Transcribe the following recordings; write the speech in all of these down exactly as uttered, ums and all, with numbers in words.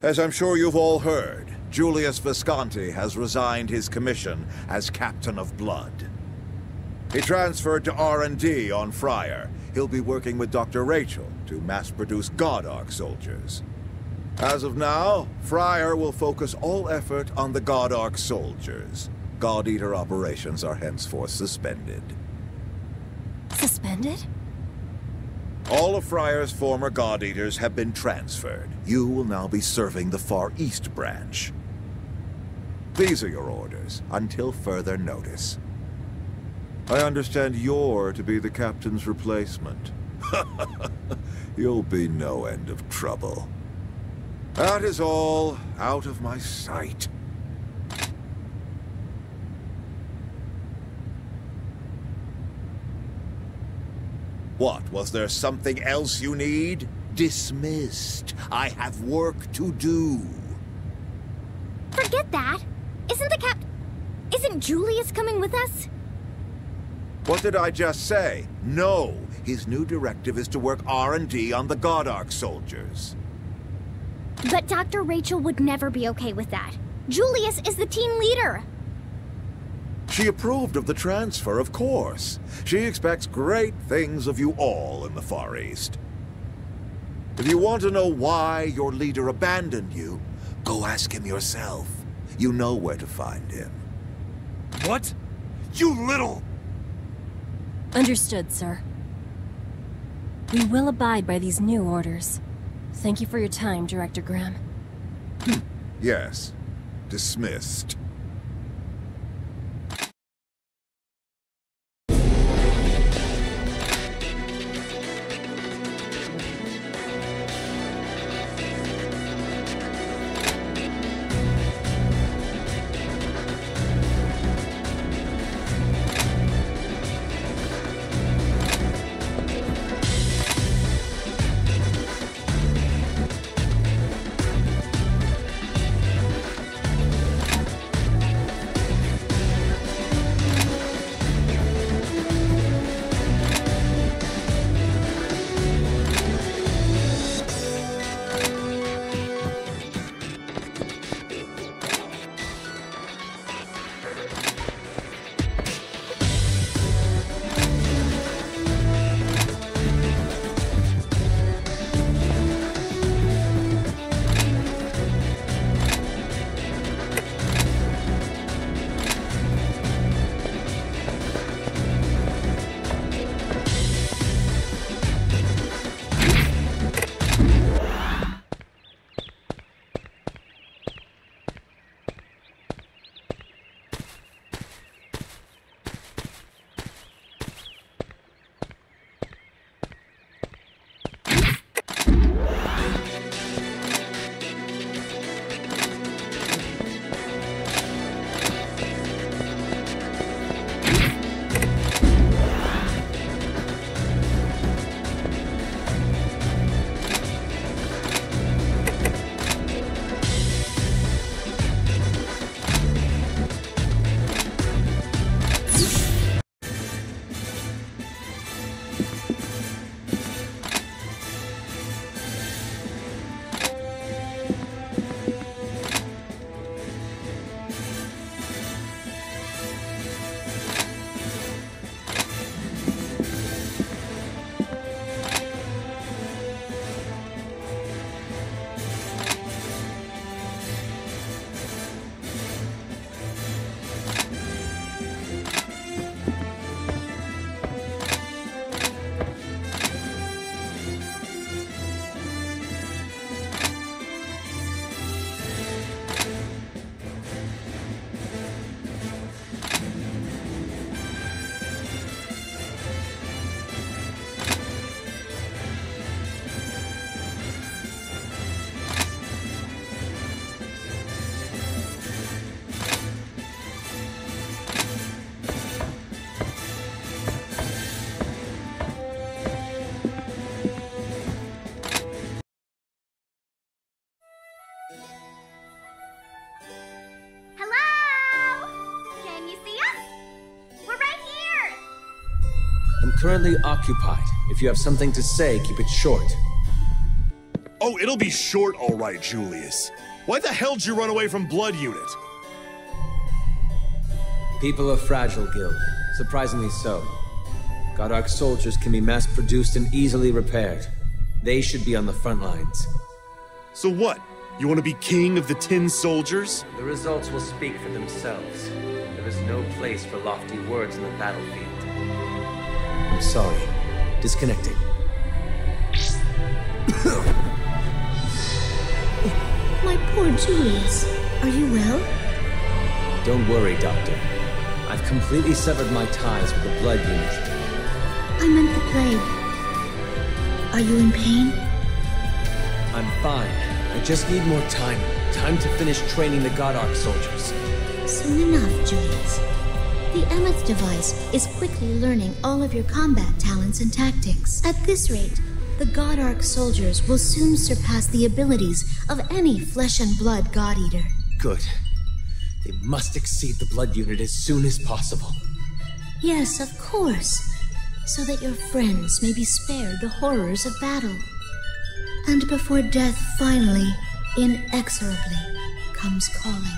As I'm sure you've all heard, Julius Visconti has resigned his commission as Captain of Blood. He transferred to R and D on Friar. He'll be working with Doctor Rachel to mass-produce God Ark soldiers. As of now, Friar will focus all effort on the God Ark soldiers. God Eater operations are henceforth suspended. Suspended? All of Friar's former God Eaters have been transferred. You will now be serving the Far East branch. These are your orders, until further notice. I understand you're to be the captain's replacement. You'll be no end of trouble. That is all out of my sight. What, was there something else you need? Dismissed. I have work to do. Forget that. Isn't the cap... Isn't Julius coming with us? What did I just say? No. His new directive is to work R and D on the God Ark soldiers. But Doctor Rachel would never be okay with that. Julius is the team leader. She approved of the transfer, of course. She expects great things of you all in the Far East. If you want to know why your leader abandoned you, go ask him yourself. You know where to find him. What? You little... Understood, sir. We will abide by these new orders. Thank you for your time, Director Graham. Yes. Dismissed. Currently occupied. If you have something to say, keep it short. Oh, it'll be short, all right, Julius. Why the hell did you run away from Blood Unit? People are fragile, Guild. Surprisingly so. Godark soldiers can be mass-produced and easily repaired. They should be on the front lines. So what? You want to be king of the Tin Soldiers? The results will speak for themselves. There is no place for lofty words in the battlefield. I'm sorry. Disconnecting. My poor Julius. Are you well? Don't worry, Doctor. I've completely severed my ties with the Blood Unit. I meant the plague. Are you in pain? I'm fine. I just need more time. Time to finish training the Godark soldiers. Soon enough, Julius. The Emeth device is quickly learning all of your combat talents and tactics. At this rate, the Godark soldiers will soon surpass the abilities of any flesh and blood God Eater. Good. They must exceed the Blood Unit as soon as possible. Yes, of course. So that your friends may be spared the horrors of battle. And before death finally, inexorably, comes calling.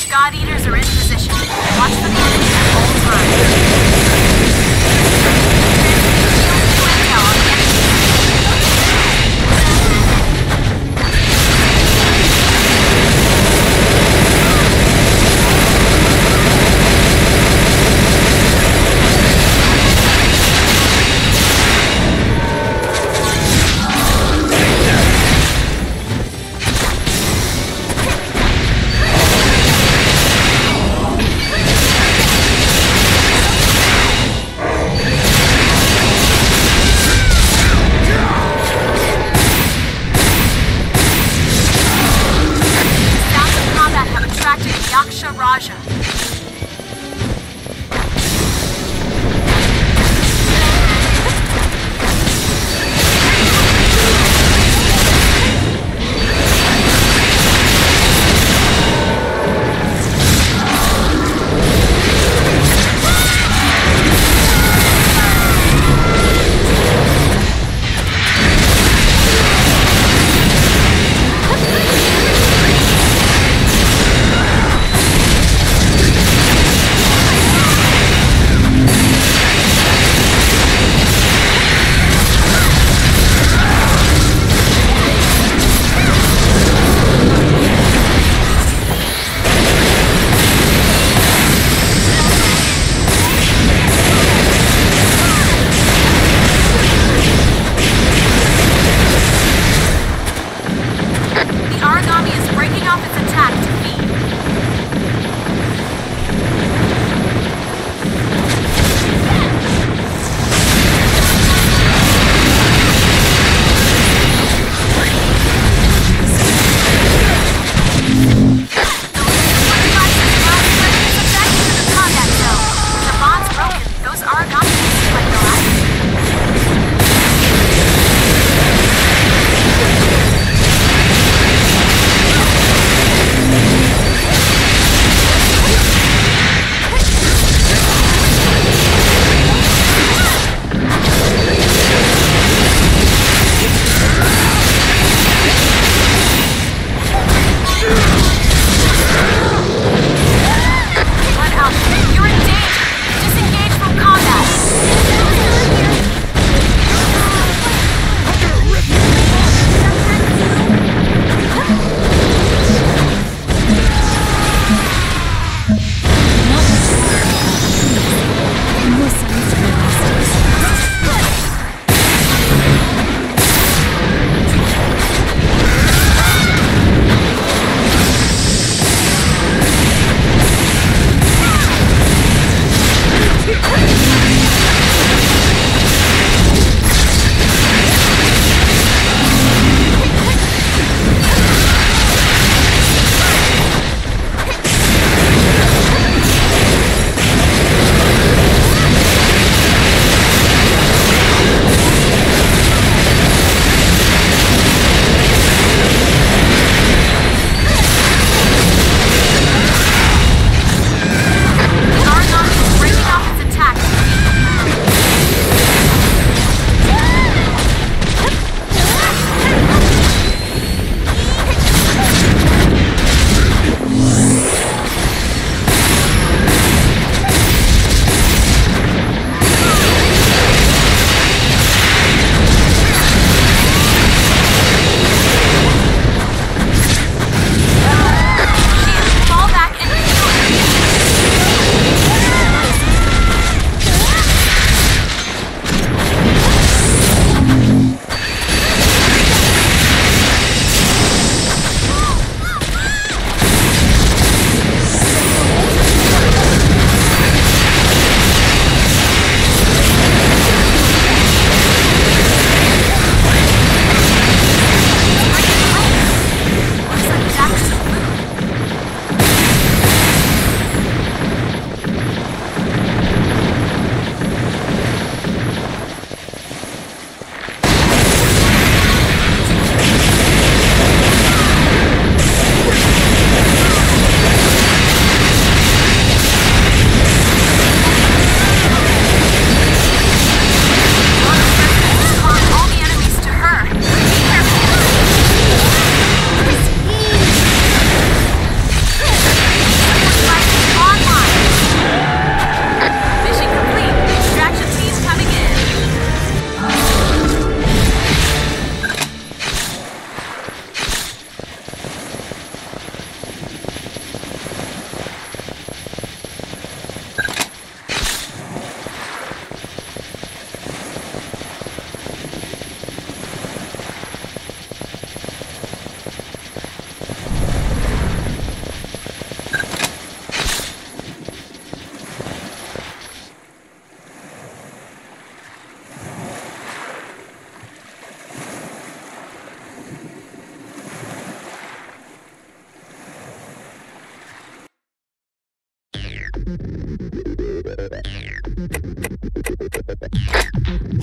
God Eaters are in position. Watch for the enemy at all times. Thank you.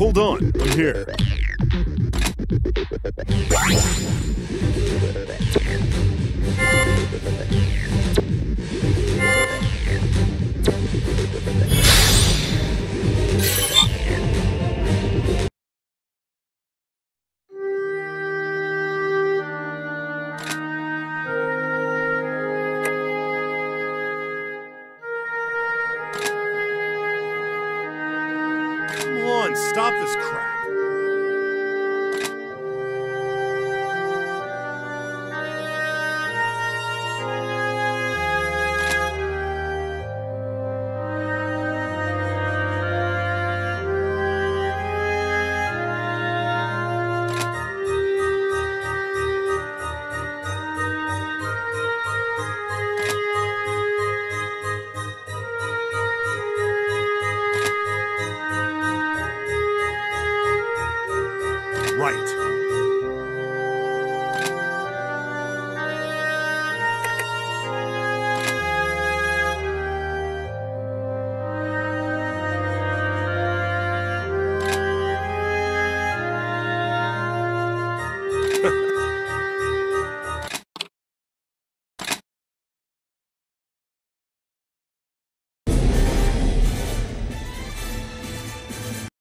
Hold on, I'm here. Come on, stop this crap. Right.